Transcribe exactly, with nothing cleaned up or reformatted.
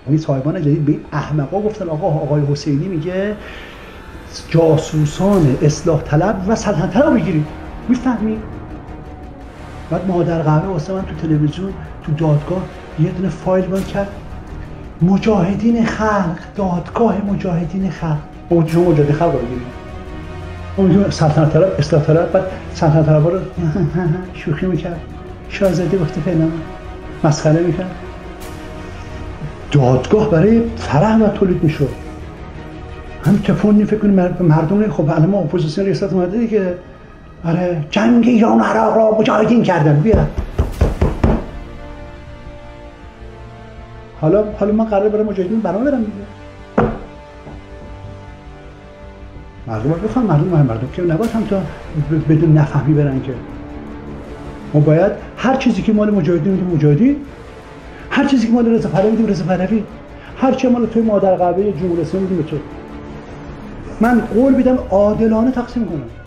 یعنی صاحبان جدید به این احمقا گفتن آقا آقای حسینی میگه جاسوسان اصلاح طلب و سلطنت طلب بگیرید. میفهمی؟ بعد مادر قهوه واسه من تو تلویزیون تو دادگاه یه دونه فایل باز کرد، مجاهدین خلق، دادگاه مجاهدین خلق. اون شما مجاهدین خلق رو بگیرید، اون سلطنت طلب اصلاح طلب. بعد سلطنت طلب رو شوخی میکرد، شاهزاده وقتی فعلا مسخره میکرد. دادگاه برای فرح و تولید میشد. هم تفونی فکر کنیم مردم خب الان ما اپوزیسیون ریاست اومده دیگه، آره جنگ ایران و عراق را مجاهدین کردن، بیا حالا حالا من قراره برای مجاهدین برنامه برم دیگه. مردم رو بخوام، مردم مهم مردم که نباید هم تا بدون نفهمی برن که ما باید هر چیزی که مال مجاهدین میدیم مجاهدین، هر چیزی که مال رضا پهلوی میدیم رضا پهلوی، هر چی مال توی مادر قهوه جمهوری اسلامی میدیم به تو. من قول میدم عادلانه تقسیم کنم.